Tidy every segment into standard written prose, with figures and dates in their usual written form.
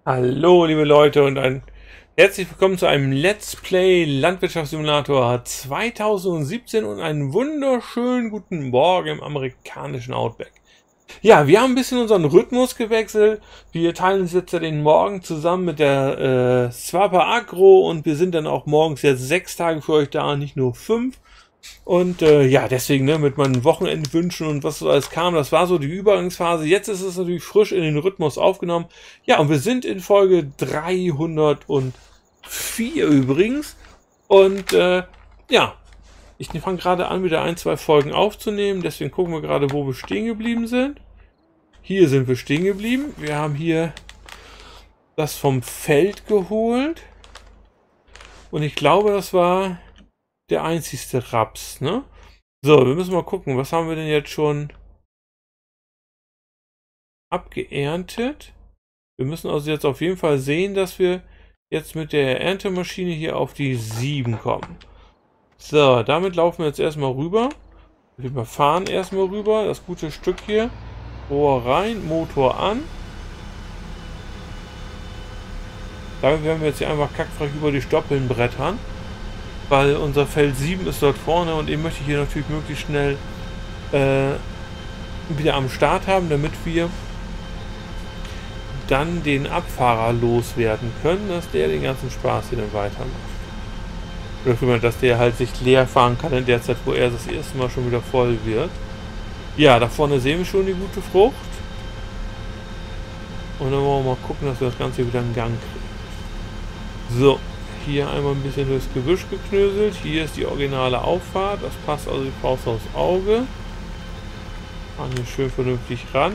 Hallo liebe Leute und ein herzlich willkommen zu einem Let's Play Landwirtschaftssimulator 2017 und einen wunderschönen guten Morgen im amerikanischen Outback. Ja, wir haben ein bisschen unseren Rhythmus gewechselt. Wir teilen uns jetzt ja den Morgen zusammen mit der Swapa Agro und wir sind dann auch morgens jetzt 6 Tage für euch da, nicht nur 5. Und ja, deswegen ne, mit meinen Wochenendwünschen und was so alles kam, das war so die Übergangsphase. Jetzt ist es natürlich frisch in den Rhythmus aufgenommen. Ja, und wir sind in Folge 304 übrigens. Und ja, ich fange gerade an, wieder ein, zwei Folgen aufzunehmen. Deswegen gucken wir gerade, wo wir stehen geblieben sind. Hier sind wir stehen geblieben. Wir haben hier das vom Feld geholt. Und ich glaube, das war der einzigste Raps, ne? So, wir müssen mal gucken, was haben wir denn jetzt schon abgeerntet? Wir müssen also jetzt auf jeden Fall sehen, dass wir jetzt mit der Erntemaschine hier auf die 7 kommen. So, damit laufen wir jetzt erstmal rüber. Wir fahren erstmal rüber, das gute Stück hier. Rohr rein, Motor an. Damit werden wir jetzt hier einfach kackfrech über die Stoppeln brettern. Weil unser Feld 7 ist dort vorne und den möchte ich hier natürlich möglichst schnell wieder am Start haben, damit wir dann den Abfahrer loswerden können, dass der den ganzen Spaß hier dann weitermacht. Oder vielmehr, dass der halt sich leer fahren kann in der Zeit, wo er das erste Mal schon wieder voll wird. Ja, da vorne sehen wir schon die gute Frucht. Und dann wollen wir mal gucken, dass wir das Ganze wieder in Gang kriegen. So, hier einmal ein bisschen durchs Gebüsch geknöselt. Hier ist die originale Auffahrt. Das passt also die Faust aufs Auge. Fahren hier schön vernünftig ran.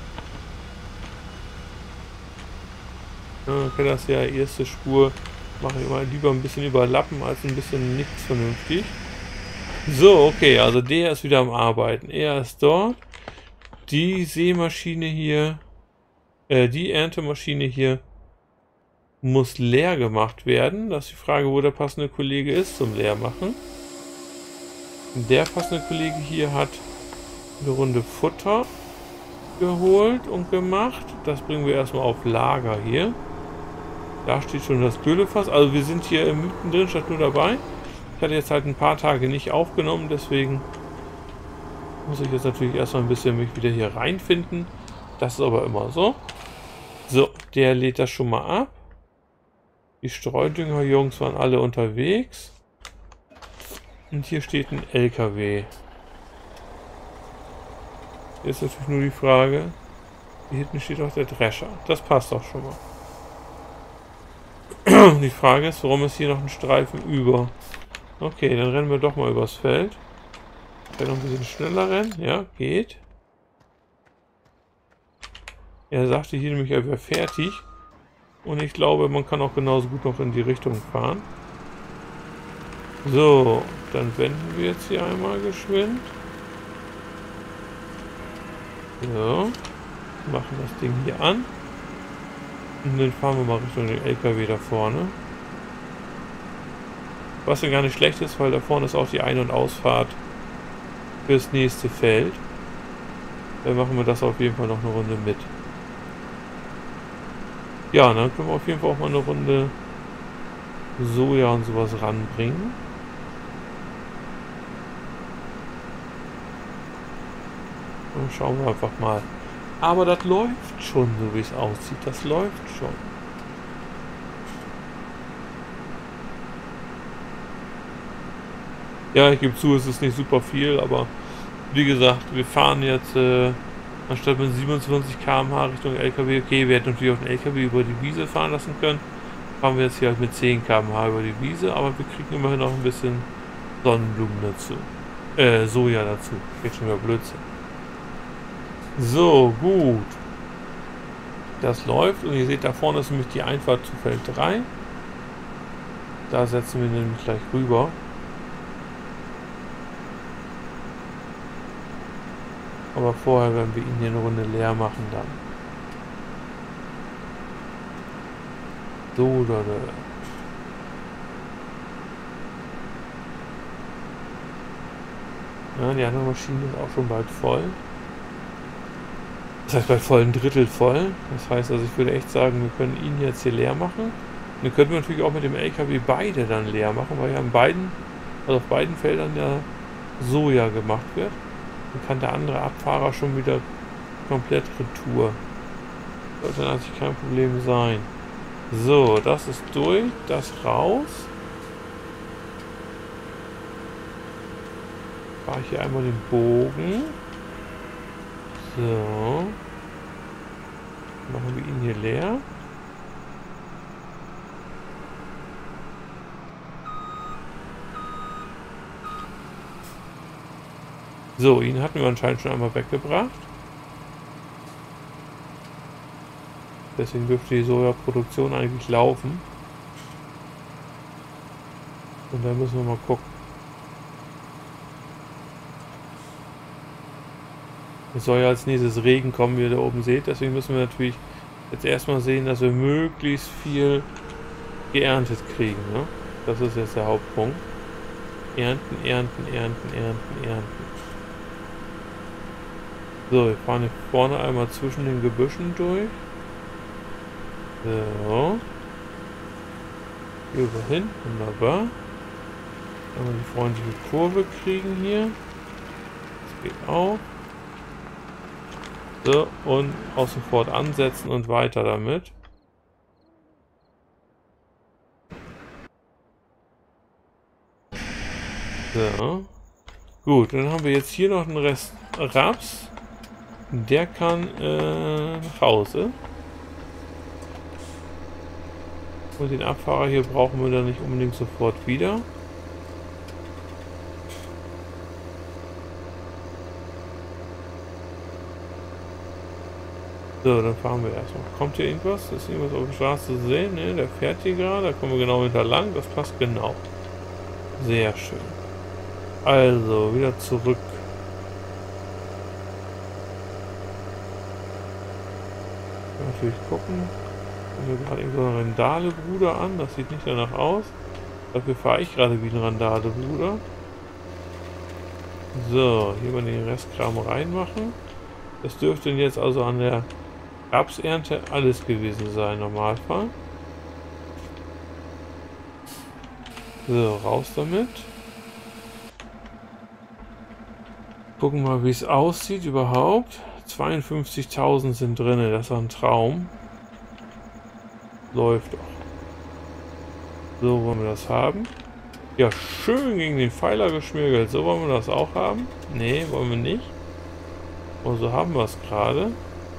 Okay, das ist ja erste Spur. Mache ich mal lieber ein bisschen überlappen als ein bisschen nichts vernünftig. So, okay, also der ist wieder am Arbeiten. Er ist dort. Die Sämaschine hier, die Erntemaschine hier muss leer gemacht werden. Das ist die Frage, wo der passende Kollege ist zum Leermachen. Der passende Kollege hier hat eine Runde Futter geholt und gemacht. Das bringen wir erstmal auf Lager hier. Da steht schon das Güllefass. Also wir sind hier mittendrin, statt nur dabei. Ich hatte jetzt halt ein paar Tage nicht aufgenommen, deswegen muss ich jetzt natürlich erstmal ein bisschen mich wieder hier reinfinden. Das ist aber immer so. So, der lädt das schon mal ab. Die Streudünger-Jungs waren alle unterwegs. Und hier steht ein LKW. Jetzt ist natürlich nur die Frage, hier hinten steht auch der Drescher. Das passt auch schon mal. Die Frage ist, warum ist hier noch ein Streifen über? Okay, dann rennen wir doch mal übers Feld. Vielleicht noch ein bisschen schneller rennen. Ja, geht. Er sagte hier nämlich, er wäre fertig. Und ich glaube, man kann auch genauso gut noch in die Richtung fahren. So, dann wenden wir jetzt hier einmal geschwind. So, machen das Ding hier an. Und dann fahren wir mal Richtung den LKW da vorne. Was ja gar nicht schlecht ist, weil da vorne ist auch die Ein- und Ausfahrt fürs nächste Feld. Dann machen wir das auf jeden Fall noch eine Runde mit. Ja, dann können wir auf jeden Fall auch mal eine Runde Soja und sowas ranbringen. Und schauen wir einfach mal. Aber das läuft schon, so wie es aussieht. Das läuft schon. Ja, ich gebe zu, es ist nicht super viel, aber wie gesagt, wir fahren jetzt anstatt mit 27 km/h Richtung LKW. Okay, wir hätten natürlich auch den LKW über die Wiese fahren lassen können. Fahren wir jetzt hier halt mit 10 km/h über die Wiese, aber wir kriegen immerhin noch ein bisschen Sonnenblumen dazu. Soja dazu. Geht schon wieder Blödsinn. So, gut. Das läuft und ihr seht, da vorne ist nämlich die Einfahrt zu Feld 3. Da setzen wir nämlich gleich rüber. Aber vorher werden wir ihn hier eine Runde leer machen dann. So, da. Ja, die andere Maschine ist auch schon bald voll. Das heißt bei vollen Drittel voll. Das heißt also, ich würde echt sagen, wir können ihn jetzt hier leer machen. Dann könnten wir natürlich auch mit dem LKW beide dann leer machen, weil ja auf beiden Feldern ja Soja gemacht wird. Dann kann der andere Abfahrer schon wieder komplett retour. Sollte natürlich kein Problem sein. So, das ist durch, das raus. Fahre ich hier einmal den Bogen. So. Machen wir ihn hier leer. So, ihn hatten wir anscheinend schon einmal weggebracht. Deswegen dürfte die Sojaproduktion eigentlich laufen. Und dann müssen wir mal gucken. Es soll ja als nächstes Regen kommen, wie ihr da oben seht. Deswegen müssen wir natürlich jetzt erstmal sehen, dass wir möglichst viel geerntet kriegen. Ne? Das ist jetzt der Hauptpunkt. Ernten, ernten, ernten, ernten, ernten. So, wir fahren hier vorne einmal zwischen den Gebüschen durch. So. Hier über hin, wunderbar. Einmal die freundliche Kurve kriegen hier. Das geht auch. So, und auch sofort ansetzen und weiter damit. So. Gut, dann haben wir jetzt hier noch einen Rest Raps. Der kann nach Hause. Und den Abfahrer hier brauchen wir dann nicht unbedingt sofort wieder. So, dann fahren wir erstmal. Kommt hier irgendwas? Ist irgendwas auf der Straße zu sehen? Ne, der fährt hier gerade. Da kommen wir genau hinter lang. Das passt genau. Sehr schön. Also, wieder zurück. Natürlich gucken. Wir gerade irgendwo einen Randale-Bruder an. Das sieht nicht danach aus. Dafür fahre ich gerade wie ein Randale-Bruder. So, hier mal den Restkram reinmachen. Das dürfte jetzt also an der Rapsernte alles gewesen sein, im Normalfall. So, raus damit. Gucken mal, wie es aussieht überhaupt. 52.000 sind drin, das ist ein Traum. Läuft doch. So wollen wir das haben. Ja, schön gegen den Pfeiler geschmirgelt. So wollen wir das auch haben. Nee, wollen wir nicht. Und so haben wir es gerade.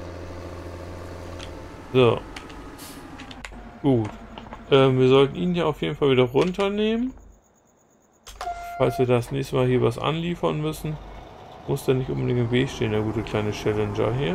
So. Gut. Wir sollten ihn hier auf jeden Fall wieder runternehmen. Falls wir das nächste Mal hier was anliefern müssen, muss der nicht unbedingt im Weg stehen, der gute kleine Challenger hier.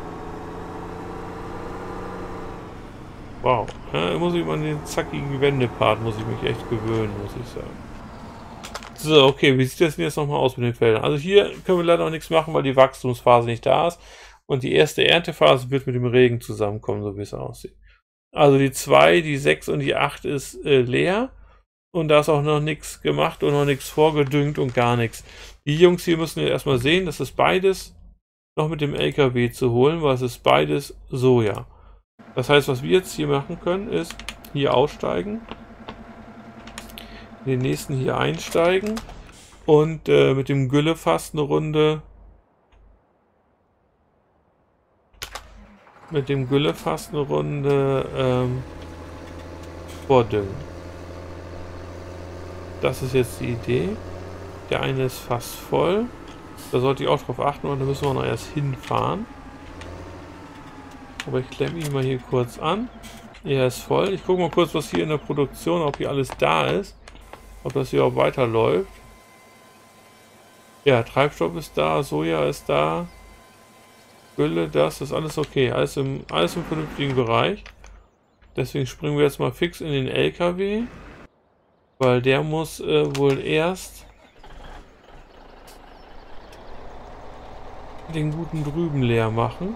Wow. Ja, muss ich mal an den zackigen Wendepart, muss ich mich echt gewöhnen, muss ich sagen. So, okay, wie sieht das denn jetzt nochmal aus mit den Feldern? Also hier können wir leider noch nichts machen, weil die Wachstumsphase nicht da ist. Und die erste Erntephase wird mit dem Regen zusammenkommen, so wie es aussieht. Also die 2, die 6 und die 8 ist leer. Und da ist auch noch nichts gemacht und noch nichts vorgedüngt und gar nichts. Die Jungs hier müssen jetzt erstmal sehen, dass es beides noch mit dem LKW zu holen, weil es ist beides Soja. Das heißt, was wir jetzt hier machen können, ist hier aussteigen, den nächsten hier einsteigen und mit dem Güllefass eine Runde vordüngen. Das ist jetzt die Idee. Der eine ist fast voll. Da sollte ich auch drauf achten, und da müssen wir noch erst hinfahren. Aber ich klemme ihn mal hier kurz an. Er ist voll. Ich gucke mal kurz, was hier in der Produktion, ob hier alles da ist. Ob das hier auch weiterläuft. Ja, Treibstoff ist da, Soja ist da. Gülle, das ist alles okay. Alles im vernünftigen Bereich. Deswegen springen wir jetzt mal fix in den LKW. Weil der muss wohl erst den guten drüben leer machen.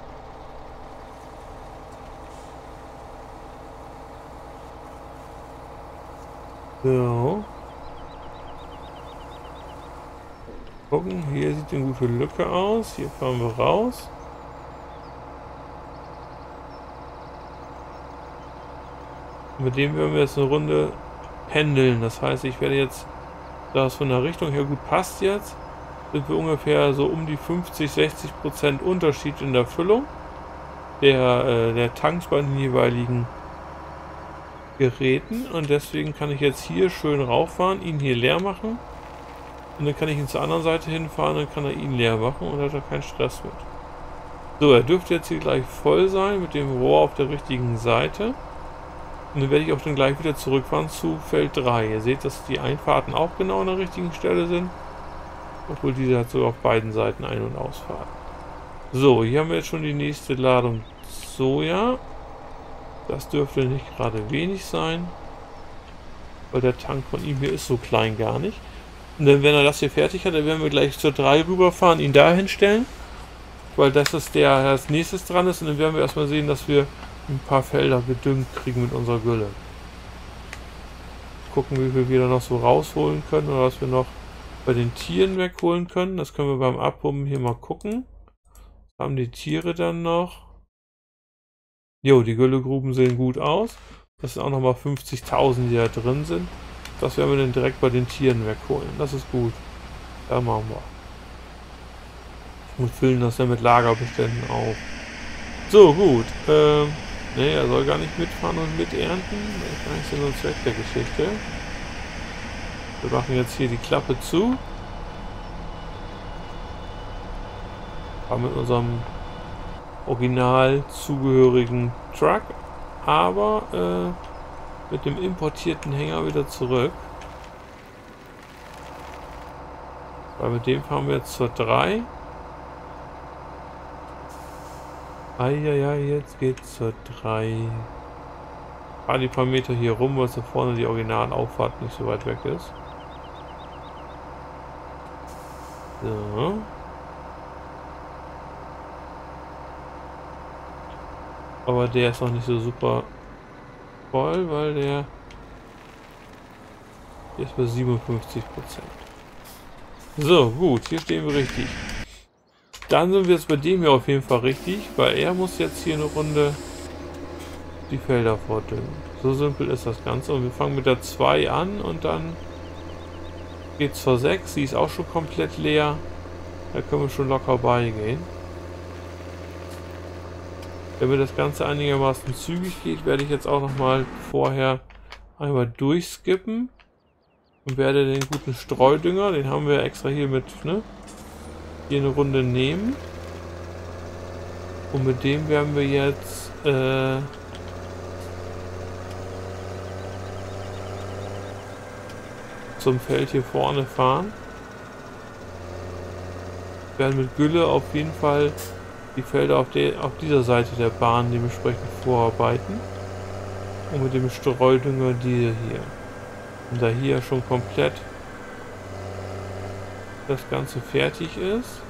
So. Gucken, hier sieht eine gute Lücke aus. Hier fahren wir raus. Mit dem werden wir jetzt eine Runde pendeln. Das heißt, ich werde jetzt, da es von der Richtung her gut passt jetzt, sind wir ungefähr so um die 50-60% Unterschied in der Füllung der Tanks bei den jeweiligen Geräten. Und deswegen kann ich jetzt hier schön rauffahren, ihn hier leer machen. Und dann kann ich ihn zur anderen Seite hinfahren, dann kann er ihn leer machen und hat er keinen Stress mit. So, er dürfte jetzt hier gleich voll sein mit dem Rohr auf der richtigen Seite. Und dann werde ich auch dann gleich wieder zurückfahren zu Feld 3. Ihr seht, dass die Einfahrten auch genau an der richtigen Stelle sind. Obwohl diese hat sogar auf beiden Seiten Ein- und Ausfahrt. So, hier haben wir jetzt schon die nächste Ladung Soja. Das dürfte nicht gerade wenig sein. Weil der Tank von ihm hier ist so klein gar nicht. Und dann, wenn er das hier fertig hat, dann werden wir gleich zur 3 rüberfahren, ihn da hinstellen. Weil das ist der als nächstes dran ist. Und dann werden wir erstmal sehen, dass wir ein paar Felder gedüngt kriegen mit unserer Gülle. Gucken, wie viel wir da noch so rausholen können oder was wir noch bei den Tieren wegholen können. Das können wir beim Abpumpen hier mal gucken. Was haben die Tiere dann noch? Jo, die Güllegruben sehen gut aus. Das sind auch nochmal 50.000, die da drin sind. Das werden wir dann direkt bei den Tieren wegholen. Das ist gut. Da machen wir. Und füllen das dann mit Lagerbeständen auf. So, gut. Ne, er soll gar nicht mitfahren und miternten. Das ist gar nicht so ein Zweck der Geschichte. Wir machen jetzt hier die Klappe zu. Fahren mit unserem original zugehörigen Truck, aber mit dem importierten Hänger wieder zurück. Weil mit dem fahren wir jetzt zur 3. Eieiei, jetzt geht's zur 3. Fahr die paar Meter hier rum, weil da vorne die Originalauffahrt nicht so weit weg ist. So. Aber der ist noch nicht so super voll, weil der ist bei 57%. So, gut, hier stehen wir richtig. Dann sind wir jetzt bei dem hier auf jeden Fall richtig, weil er muss jetzt hier eine Runde die Felder vordüngen. So simpel ist das Ganze. Und wir fangen mit der 2 an und dann geht's zur 6. Sie ist auch schon komplett leer. Da können wir schon locker beigehen. Wenn mir das Ganze einigermaßen zügig geht, werde ich jetzt auch nochmal vorher einmal durchskippen und werde den guten Streudünger, den haben wir extra hier mit, ne, hier eine Runde nehmen. Und mit dem werden wir jetzt zum Feld hier vorne fahren. Wir werden mit Gülle auf jeden Fall die Felder auf dieser Seite der Bahn dementsprechend vorarbeiten. Und mit dem Streudünger diese hier. Und da hier schon komplett das Ganze fertig ist,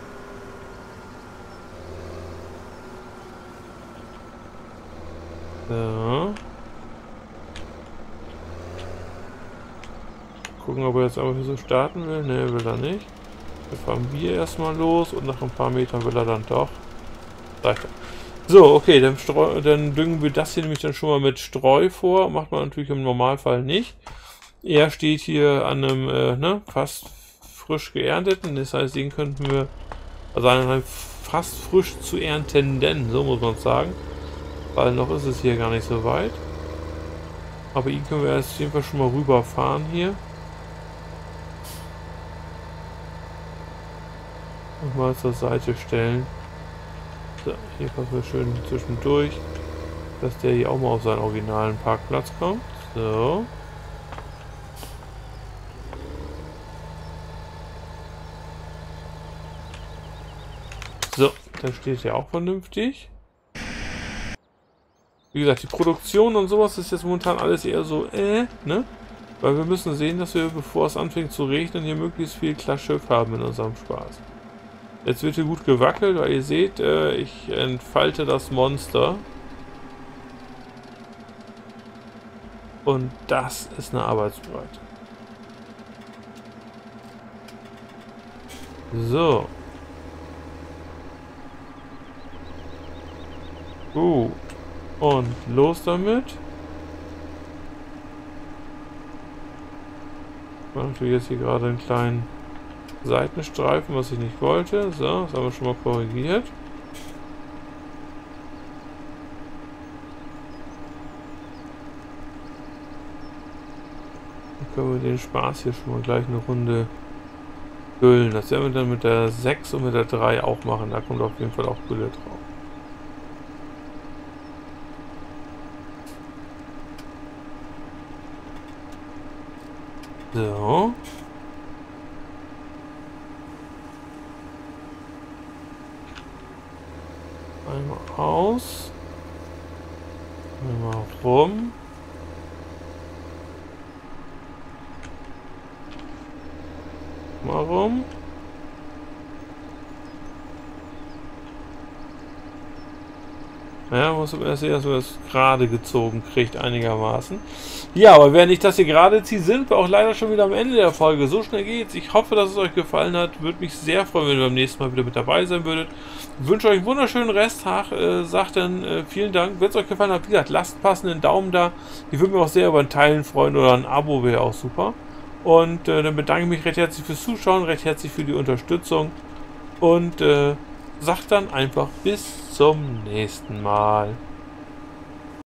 so. Gucken, ob er jetzt aber so starten will. Ne, will er nicht. Wir fahren wir erstmal los und nach ein paar Metern will er dann doch. So, okay, dann düngen wir das hier nämlich dann schon mal mit Streu vor. Macht man natürlich im Normalfall nicht. Er steht hier an einem fast frisch geernteten. Das heißt, den könnten wir, also an einem fast frisch zu erntenden, so muss man sagen. Weil noch ist es hier gar nicht so weit. Aber ihn können wir erst auf jeden Fall schon mal rüberfahren hier. Und mal zur Seite stellen. So, hier passen wir schön zwischendurch, dass der hier auch mal auf seinen originalen Parkplatz kommt. So. So, dann steht der auch vernünftig. Wie gesagt, die Produktion und sowas ist jetzt momentan alles eher so, ne? Weil wir müssen sehen, dass wir, bevor es anfängt zu regnen, hier möglichst viel Klarschiff haben in unserem Spaß. Jetzt wird hier gut gewackelt, weil ihr seht, ich entfalte das Monster. Und das ist eine Arbeitsbreite. So. Gut. Und los damit. Ich mache natürlich jetzt hier gerade einen kleinen Seitenstreifen, was ich nicht wollte. So, das haben wir schon mal korrigiert. Dann können wir den Spaß hier schon mal gleich eine Runde füllen. Das werden wir dann mit der 6 und mit der 3 auch machen. Da kommt auf jeden Fall auch Gülle drauf. So. Einmal aus. Einmal rum. Mal rum. Ja, muss erst sehen, dass man das gerade gezogen kriegt, einigermaßen. Ja, aber während ich das hier gerade ziehe, sind wir auch leider schon wieder am Ende der Folge. So schnell geht's. Ich hoffe, dass es euch gefallen hat. Würde mich sehr freuen, wenn ihr beim nächsten Mal wieder mit dabei sein würdet. Ich wünsche euch einen wunderschönen Resttag. Sagt dann vielen Dank. Wenn es euch gefallen hat, wie gesagt, lasst passenden Daumen da. Ich würde mich auch sehr über ein Teilen freuen oder ein Abo wäre auch super. Und dann bedanke ich mich recht herzlich fürs Zuschauen, recht herzlich für die Unterstützung. Und sagt dann einfach bis zum nächsten Mal.